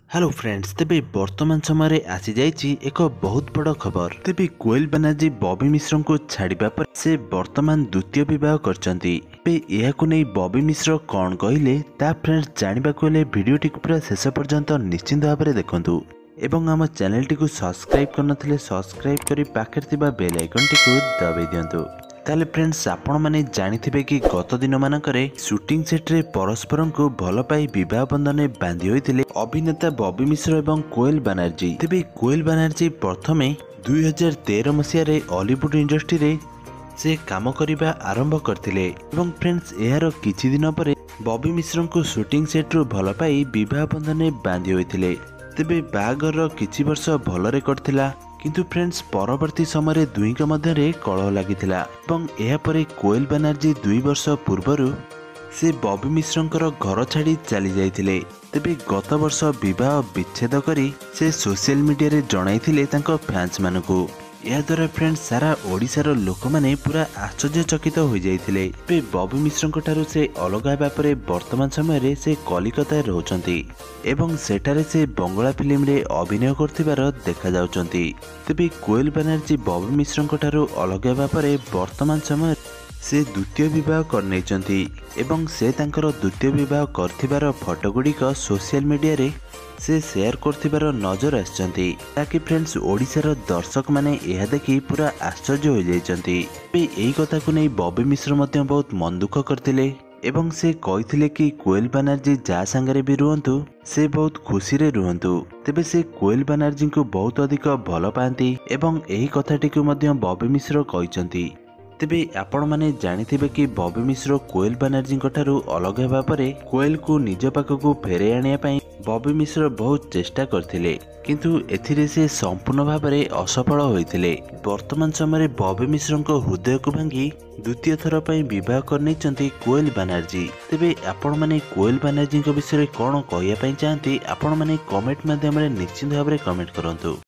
Hello friends, तेबे वर्तमान समय आसी जाइछि एक बहुत बड़ खबर। तेबे कोएल बनर्जी बॉबी मिश्र को छाड़िबा पर से वर्तमान द्वितीय विवाह करछंती। तेबे एहाकु नै बॉबी मिश्र कौन कहले ता फ्रेंड्स जानिबाकु हेले भिडियोटी पूरा शेष पर्यंत निश्चिंत भाव में देखंतु एवं आम चैनल टी सब्सक्राइब करनथिले सब्सक्राइब करी पाखरे थिबा बेल आइकन टी दबाई दियंतु। ताले फ्रेंड्स आपण माने जानिथिबे कि गत दिन मानकरे शूटिंग सेट रे परस्पर को भल पाई विवाह बंधन में बांधि होइतिले अभिनेता बॉबी मिश्र एवं कोएल बनर्जी। तेबे कोएल बनर्जी प्रथमे 2013 मसीह हॉलीवुड इंडस्ट्री रे से काम करिबा आरंभ करथिले एवं फ्रेंड्स एहार किछि दिन परे बॉबी मिश्र को शूटिंग सेट रु भल पाई विवाह बंधन में बांधि होइतिले। तेबे बागर किछि वर्ष भलरे करथिला किंतु फ्रेंड्स परवर्ती समय दुईक मध्य कलह लगिथिला एवं एहा परे कोएल बनर्जी 2 वर्ष पूर्वरु से बॉबी मिश्रंकर घर छाड़ी चली जाइथिले। तेबे गत वर्ष विवाह विच्छेद करी से सोशल मीडिया रे जणाइथिले तांको फैंस मानकु। या द्वारा फ्रेंड्स सारा ओडिशार लोक माने पूरा आश्चर्यचकित हो जाइथिले। तेबे बॉबी मिश्रंक ठारू से अलग हेबा परे वर्तमान समय रे से कलिकता रहउचंती एवं सेठारे से बंगला फिल्म रे अभिनय करथिबार देखा जाउचंती। तेबे कोएल बनर्जी बॉबी मिश्रंक ठारू अलग हेबा परे वर्तमान समय से द्वितीय विवाह करनेचंती एवं से तांकर द्वितीय विवाह करथिबार फोटो गुड़िक सोशल मीडिया रे से शेयर करथिबार नजर आछंती ताकि फ्रेंड्स ओडिशार दर्शक माने यह देखि पूरा आश्चर्य हो जाइछंती। एही कथा को नै बॉबी मिश्र मध्य बहुत मन दुख करथिले एवं से कहिथिले कि कोएल बनर्जी जा संगरे भी रुहंतु से बहुत खुशी रे रुहंतु। तेबे से कोएल बनर्जी को बहुत अधिक भल पाती एवं एही कथाटी को मध्य बॉबी मिश्र कहिसंती। तेबे आपण माने जानिथिबे कि बॉबी मिश्र कोएल बनर्जी ठारू अलग हेबा परे कोएल को निज पाखकु फेरे आनिया पई बॉबी मिश्र बहुत चेष्टा करथिले किंतु एथिरे से संपूर्ण भाव में असफल होइथिले। वर्तमान समय बॉबी मिश्र हृदय को भांगी द्वितीय थर पर विवाह करनेचंती कोएल बनर्जी। तेबे आपण माने कोएल बनर्जी विषय कौन कहया पई चाहती आपण माने कमेंट माध्यम रे निश्चित भाव में कमेंट करंतु।